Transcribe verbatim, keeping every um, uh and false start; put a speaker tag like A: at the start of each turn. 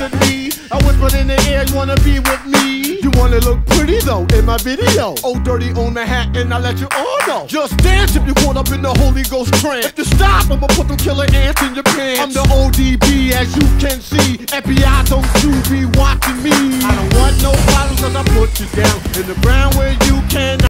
A: to me. I whispered in the air, you wanna be with me? You wanna look pretty though in my video. Oh, dirty on the hat, and I let you all know. Just dance if you caught up in the Holy Ghost trance. If you stop, I'ma put them killer ants in your pants. I'm the O D B, as you can see. F B I, don't you be watching me. I don't want no problems, cause I put you down in the ground where you can.